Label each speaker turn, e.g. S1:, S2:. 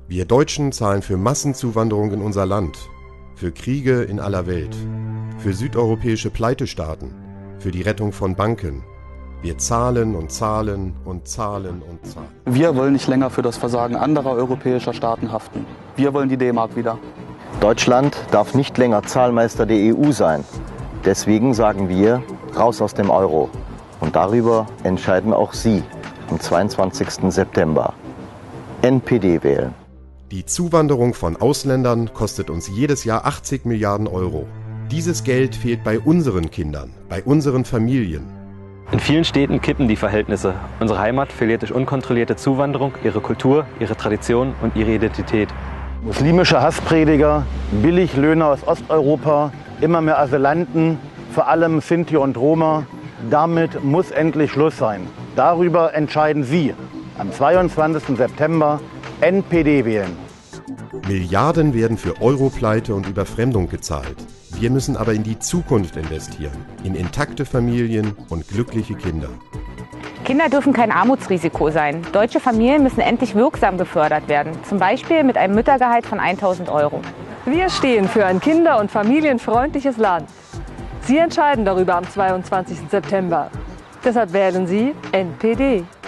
S1: Wir Deutschen zahlen für Massenzuwanderung in unser Land, für Kriege in aller Welt, für südeuropäische Pleitestaaten, für die Rettung von Banken. Wir zahlen und zahlen und zahlen und zahlen.
S2: Wir wollen nicht länger für das Versagen anderer europäischer Staaten haften. Wir wollen die D-Mark wieder.
S3: Deutschland darf nicht länger Zahlmeister der EU sein. Deswegen sagen wir, raus aus dem Euro. Und darüber entscheiden auch Sie am 22. September. NPD wählen.
S1: Die Zuwanderung von Ausländern kostet uns jedes Jahr 80 Milliarden Euro. Dieses Geld fehlt bei unseren Kindern, bei unseren Familien.
S4: In vielen Städten kippen die Verhältnisse. Unsere Heimat verliert durch unkontrollierte Zuwanderung ihre Kultur, ihre Tradition und ihre Identität.
S5: Muslimische Hassprediger, Billiglöhner aus Osteuropa, immer mehr Asylanten, vor allem Sinti und Roma. Damit muss endlich Schluss sein. Darüber entscheiden Sie am 22. September. NPD wählen.
S1: Milliarden werden für Europleite und Überfremdung gezahlt. Wir müssen aber in die Zukunft investieren, in intakte Familien und glückliche Kinder.
S6: Kinder dürfen kein Armutsrisiko sein. Deutsche Familien müssen endlich wirksam gefördert werden, zum Beispiel mit einem Müttergehalt von 1.000 Euro.
S7: Wir stehen für ein kinder- und familienfreundliches Land. Sie entscheiden darüber am 22. September. Deshalb wählen Sie NPD.